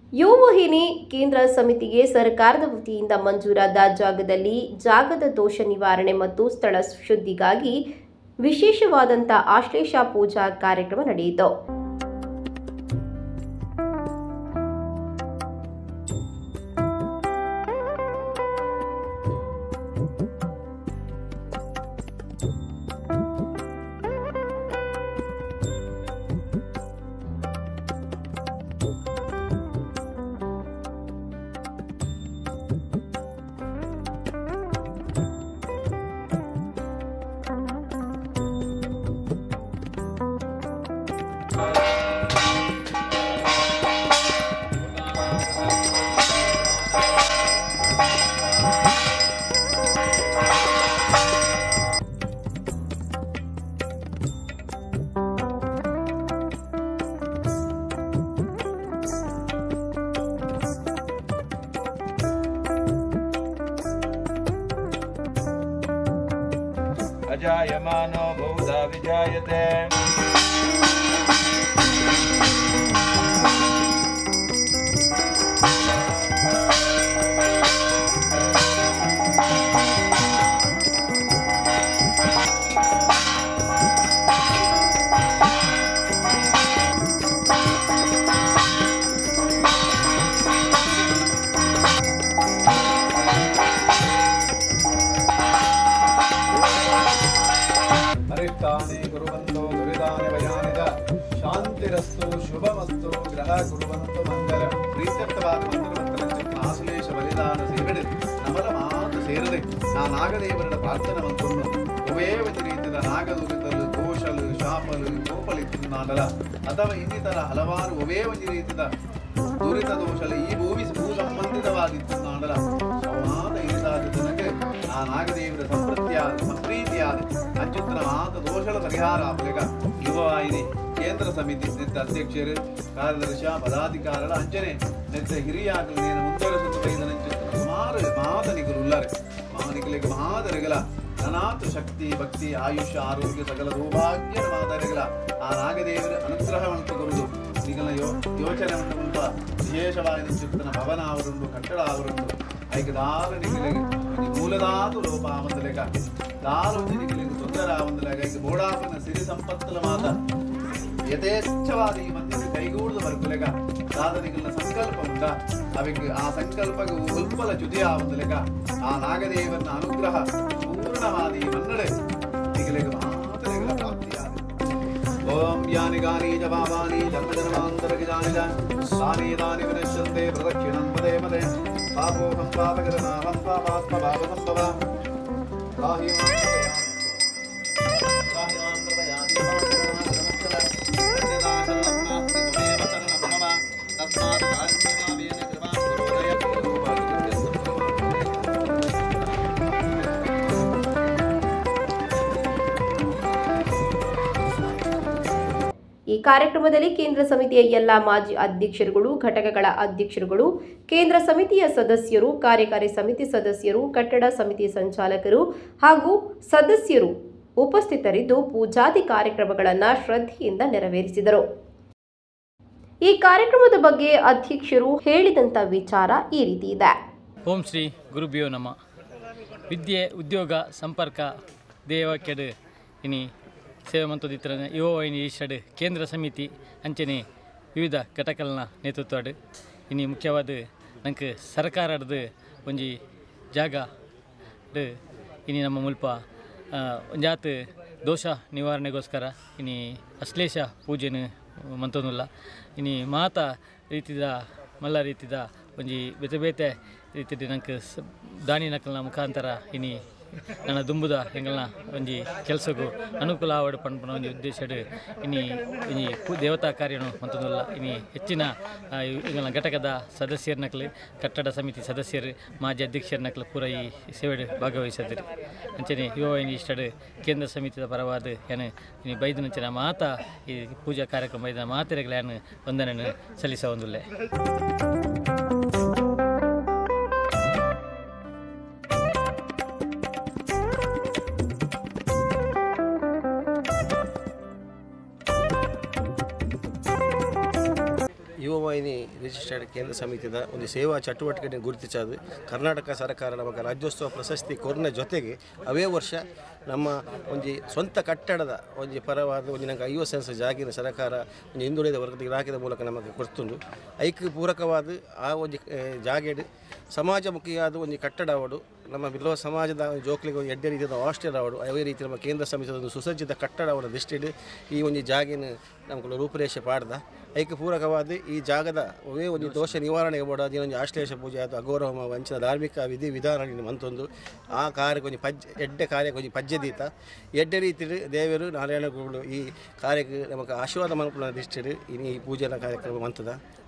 ಯುವವಾಹಿನಿ ಕೇಂದ್ರ ಸಮಿತಿಗೆ ಸರ್ಕಾರದ ವತಿಯಿಂದ ಮಂಜೂರಾದ ಜಾಗದಲ್ಲಿ ಜಾಗದ ದೋಷ ನಿವಾರಣೆ ಮತ್ತು ಸ್ಥಳ ಶುದ್ಧಿಗಾಗಿ ವಿಶೇಷವಾದಂಥ ಆಶ್ಲೇಷ ಪೂಜಾ ಕಾರ್ಯಕ್ರಮ ನಡೆಯಿತು. अजायमानो बहुधा विजायते कुर्वन्तो दुरितानि वयानि च शान्तिरस्तु शुभमस्तु ग्रह कुर्वन्तु मंगल प्रीत्यर्थवाद मंत्र आश्लेष बलिदान ಸೇವೆಡೆ ನಮಲ ಮಾತು ಸೇರದೆ ನಾ ನಾಗದೇವರ ಪ್ರಾರ್ಥನೆ ಮಂತ್ರನ್ನು ಒವೇ ಒಂದು ರೀತಿಯ ನಾಗದುರಿತಲು ದೋಷಲು ಶಾಪಲು ಕೋಪಲಿತ್ತಿನಾಡಲ ಅಥವಾ ಇನ್ನಿತರ ಹಲವಾರು ಒವೇ ಒಂದು ರೀತಿಯ ದುರಿತ ದೋಷಲು ಈ ಭೂಮಿ ಭೂ ಸಂಬಂಧಿತವಾಗಿತ್ತಿನಾಡಲ ಸಮಾನ ಇರಿಸಾದ ಜನಕ್ಕೆ ಆ ನಾಗದೇವರ ಸಂಪ್ರೀತಿಯಾದ ಅತ್ಯುತ್ತಮ ಮಾತ ದೋಷಗಳ ಪರಿಹಾರ ಆಪಲೆಗ ಯುವವಾಹಿನಿ ಕೇಂದ್ರ ಸಮಿತಿ ನೆತ್ತ ಅಧ್ಯಕ್ಷರು ಕಾರ್ಯದರ್ಶಿ ಪದಾಧಿಕಾರಿಗಳ ಅಂಚನೆ ನೆತ್ತ ಹಿರಿಯಾಗಲು ನೇನು ಮುಂದುವರೆಸುತ್ತ ಸುಮಾರು ಮಹಾದನಿಗರು ಉಳ್ಳಾರೆ ಮಹಾನಿಗಳಿಗೆ ಮಹಾದರಿಗಳ ಅನಾಥ ಶಕ್ತಿ ಭಕ್ತಿ ಆಯುಷ್ಯ ಆರೋಗ್ಯ ಸಕಲ ಸೌಭಾಗ್ಯದ ಮಾದರಿಗಳ ಆ ನಾಗದೇವರ ಅನುಗ್ರಹವಂತ ಗುರುದು ಈಗಲ ಯೋಚನೆ ಉಂಟ ವಿಶೇಷವಾಗಿ ಚಿತ್ತನ ಭವನ ಅವರುಂಡು ಕಟ್ಟಡ ಅವರುಂಡು ಐಕೆ ದಾರು ನಿಗಲಿಗೆ ಮೂಲದಾತು ಲೋಪ ಆವಂದಲೆಗ ದಾರು ನಿಗಲಿಗೆ ತೊಂದರೆ ಆವಂದಲೆಗ ಐಕೆ ಬೋಡಾಪನ ಸಿರಿ ಸಂಪತ್ತಲ ಮಾತ ಯಥೇಚ್ಛವಾದ ಈ ಮಂದಿರ ಕೈಗೂಡದ ವರ್ಗಲೆಗ ಸಾಧನೆಗಳ ಸಂಕಲ್ಪ ಉಂಟ ಅವಿಗೆ ಆ ಸಂಕಲ್ಪಗೆ ಉಲ್ಪಲ ಚ್ಯುತಿ ಆವಂದಲೆಗ ಆ ನಾಗದೇವನ ಅನುಗ್ರಹ ಪೂರ್ಣವಾದಿ ಮನ್ನಡೆ ನಿಗಲಿಗ ಮಾತನೆಗಳ ಪ್ರಾಪ್ತಿಯಾದ ಓಂ ಯಾನಿ ಗಾನಿ ಜವಾನಿ ಜನ್ಮಜನ್ಮಾಂತರಗೆ ಜಾನಿದ ಸಾನಿ ದಾನಿ ವಿನಶ್ಯಂತೆ ಪ್ರದಕ್ಷಿಣಂ ಪದೇ ಪದೇ ಪಾಪೋಹಂ ಪಾಪಕರನಾಹಂ ಪಾಪಾತ್ಮ ಭಾವಸಂಭವ ಈ ಕಾರ್ಯಕ್ರಮದಲ್ಲಿ ಕೇಂದ್ರ ಸಮಿತಿಯ ಎಲ್ಲ ಮಾಜಿ ಅಧ್ಯಕ್ಷರುಗಳು, ಘಟಕಗಳ ಅಧ್ಯಕ್ಷರುಗಳು, ಕೇಂದ್ರ ಸಮಿತಿಯ ಸದಸ್ಯರು, ಕಾರ್ಯಕಾರಿ ಸಮಿತಿ ಸದಸ್ಯರು, ಕಟ್ಟಡ ಸಮಿತಿ ಸಂಚಾಲಕರು ಹಾಗೂ ಸದಸ್ಯರು ಉಪಸ್ಥಿತರಿದ್ದು ಪೂಜಾದಿ ಕಾರ್ಯಕ್ರಮಗಳನ್ನು ಶ್ರದ್ಧೆಯಿಂದ ನೆರವೇರಿಸಿದರು. ಈ ಕಾರ್ಯಕ್ರಮದ ಬಗ್ಗೆ ಅಧ್ಯಕ್ಷರು ಹೇಳಿದಂತ ವಿಚಾರ ಈ ರೀತಿ ಇದೆ. ಓಂ ಶ್ರೀ ಗುರುಭ್ಯೋ ನಮಃ. ವಿದ್ಯೆ ಉದ್ಯೋಗ ಸಂಪರ್ಕ ದೇವಕೆಡು ಇನಿ ಸೇವೆ ಮಂತೋದಿತ್ರ ಯುವವಾಹಿನಿ ಈಶ್ವಡ್ ಕೇಂದ್ರ ಸಮಿತಿ ಅಂಚನೆ ವಿವಿಧ ಘಟಕಗಳನ್ನ ನೇತೃತ್ವಡ್ ಇನಿ ಮುಖ್ಯವಾದ ನಂಗೆ ಸರ್ಕಾರದ ಒಂಜಿ ಜಾಗ ಇನಿ ನಮ್ಮ ಮುಲ್ಪ ಒಂಜಾತ್ ದೋಷ ನಿವಾರಣೆಗೋಸ್ಕರ ಇನಿ ಅಶ್ಲೇಷ ಪೂಜೆನ ಮಂತೊಂದುಲ್ಲ ಇನಿ ಮಾತ ರೀತಿದ ಮಲ್ಲ ರೀತಿದ ಒಂಜಿ ಬೇತೆ ಬೇತೆ ರೀತಿದ ನಂಗೆ ದಾನಿ ನಕಲ್ನ ಮುಖಾಂತರ ಇನಿ ನನ್ನ ದುಂಬುದ ಎಂಗಳನ್ನ ಒಂಜಿ ಕೆಲಸಕ್ಕೂ ಅನುಕೂಲ ಆವಡು ಪಂಪನ ಒಂಜಿ ಉದ್ದೇಶಡ್ ಇನಿ ಒಂಜಿ ದೇವತಾ ಕಾರ್ಯನು ಮಂತೊಂದುಲ್ಲ ಇನಿ ಹೆಚ್ಚಿನ ಎಂಗಳನ್ನ ಘಟಕದ ಸದಸ್ಯರನಕ್ಲು ಕಟ್ಟಡ ಸಮಿತಿ ಸದಸ್ಯರು ಮಾಜಿ ಅಧ್ಯಕ್ಷರನಕ್ಲು ಪೂರ ಈ ಸೇವೆಡ್ ಭಾಗವಹಿಸಿದ್ರಿ ಅಂಚನೆ ಯುವವಾಹಿನಿ ಇಷ್ಟಡ್ ಕೇಂದ್ರ ಸಮಿತಿಯ ಪರವಾದ ಏನು ಇನಿ ಬೈದನಂಚಿನ ಮಾತ ಈ ಪೂಜಾ ಕಾರ್ಯಕ್ರಮ ಬೈದ ಮಾತೆರೆಗಳ ಏನು ವಂದನೆಯನ್ನು ಸಲ್ಲಿಸ ಒಂದುಲ್ಲೆ. ಯುವವಾಹಿನಿ ರಿಜಿಸ್ಟರ್ಡ್ ಕೇಂದ್ರ ಸಮಿತಿದ ಒಂದು ಸೇವಾ ಚಟುವಟಿಕೆಯನ್ನು ಗುರುತಿಸೋದು ಕರ್ನಾಟಕ ಸರ್ಕಾರ ನಮಗೆ ರಾಜ್ಯೋತ್ಸವ ಪ್ರಶಸ್ತಿ ಕೊರ್ನ ಜೊತೆಗೆ ಅವೇ ವರ್ಷ ನಮ್ಮ ಒಂದು ಸ್ವಂತ ಕಟ್ಟಡದ ಒಂದು ಪರವಾದ ಒಂದು ನಂಗೆ 50 ಸೆನ್ಸ್ ಜಾಗಿನ ಸರ್ಕಾರ ಒಂದು ಹಿಂದುಳಿದ ವರ್ಗದ ಇಲಾಖೆಯ ಮೂಲಕ ನಮಗೆ ಕೊಡ್ತುಂಡು ಐಕ್ಯ ಪೂರಕವಾದ ಆ ಒಂದು ಜಾಗೆಡ್ ಸಮಾಜಮುಖಿಯಾದ ಒಂದು ಕಟ್ಟಡ ಅವಡು ನಮ್ಮ ಬಿಲ್ಲವ ಸಮಾಜದ ಜೋಕ್ಲಿಗೆ ಒಂದು ಎಡ್ಡೆ ರೀತಿಯ ಹಾಸ್ಟೆಲ್ ಅವಡು ಅವೇ ರೀತಿ ನಮ್ಮ ಕೇಂದ್ರ ಸಮಿತಿಯ ಒಂದು ಸುಸಜ್ಜಿತ ಕಟ್ಟಡ ಅವರ ದೃಷ್ಟಿಡ್ ಈ ಒಂದು ಜಾಗಿನ ನಮ್ಗೆ ರೂಪುರೇಷೆ ಪಾಡ್ದ ಐಕ್ಯ ಪೂರಕವಾದ ಈ ಜಾಗದ ಅವೇ ಒಂದು ದೋಷ ನಿವಾರಣೆಗೆ ಬೋಡಾದ ಒಂದು ಆಶ್ಲೇಷ ಪೂಜೆ ಅದು ಅಘೋರಹೋಮ ವಂಚನ ಧಾರ್ಮಿಕ ವಿಧಿ ವಿಧಾನ ಮಂತೊಂದು ಆ ಕಾರ್ಯಕ್ಕೆ ಒಂದು ಎಡ್ಡೆ ಕಾರ್ಯಕ್ಕೆ ಒಂದು ಪಜ್ಜದೀತ ಎಡ್ಡೆ ರೀತಿ ದೇವರು ನಾರಾಯಣಗಳು ಈ ಕಾರ್ಯಕ್ಕೆ ನಮಗೆ ಆಶೀರ್ವಾದ ಮಲ್ಪನ ದೃಷ್ಟಿಡ್ ಈ ಪೂಜೆಯ ಕಾರ್ಯಕ್ರಮ ಮಂತದ